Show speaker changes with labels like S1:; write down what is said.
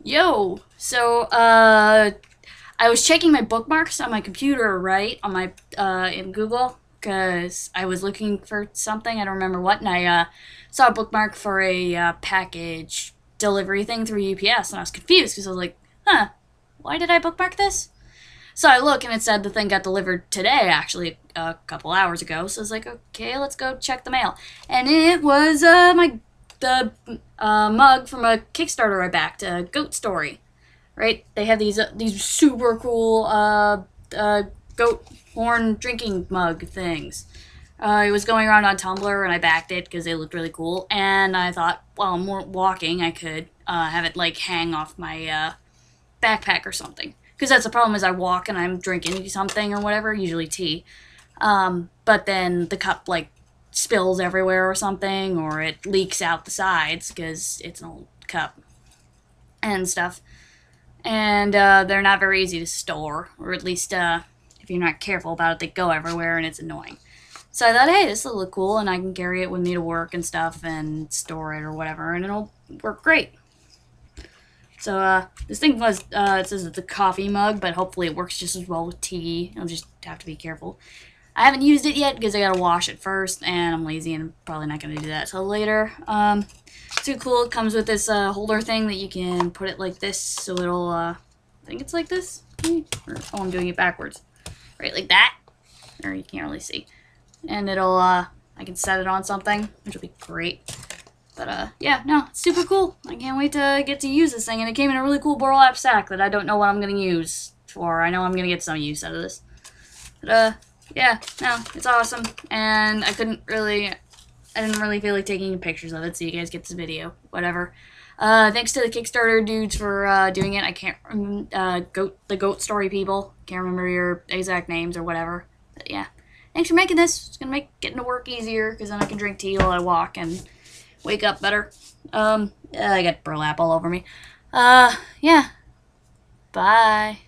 S1: Yo, I was checking my bookmarks on my computer, right, on my, in Google, because I was looking for something, I don't remember what, and I, saw a bookmark for a, package delivery thing through UPS, and I was confused, because I was like, huh, why did I bookmark this? So I look, and it said the thing got delivered today, actually, a couple hours ago, so I was like, okay, let's go check the mail. And it was, the mug from a Kickstarter I backed, Goat Story. Right? They have these super cool goat horn drinking mug things. It was going around on Tumblr, and I backed it because they looked really cool. And I thought, while I'm walking, I could have it like hang off my backpack or something. Because that's the problem is I walk and I'm drinking something or whatever, usually tea. But then the cup like spills everywhere or something, or it leaks out the sides because it's an old cup and stuff. And they're not very easy to store, or at least if you're not careful about it, they go everywhere and it's annoying. So I thought, hey, this will look cool, and I can carry it with me to work and stuff and store it or whatever, and it'll work great. So this thing was, it says it's a coffee mug, but hopefully it works just as well with tea. I'll just have to be careful. I haven't used it yet because I gotta wash it first, and I'm lazy and probably not gonna do that till later. Too cool. It comes with this holder thing that you can put it like this, so it'll, I think it's like this? Or, oh, I'm doing it backwards. Right, like that? Or you can't really see. And it'll, I can set it on something, which will be great. But, yeah, no, it's super cool. I can't wait to get to use this thing, and it came in a really cool burlap sack that I don't know what I'm gonna use for. I know I'm gonna get some use out of this. But, yeah, no, it's awesome, and I didn't really feel like taking pictures of it, so you guys get this video. Whatever. Thanks to the Kickstarter dudes for doing it. I can't the Goat Story people. Can't remember your exact names or whatever. But yeah, thanks for making this. It's gonna make getting to work easier because then I can drink tea while I walk and wake up better. I got burlap all over me. Yeah. Bye.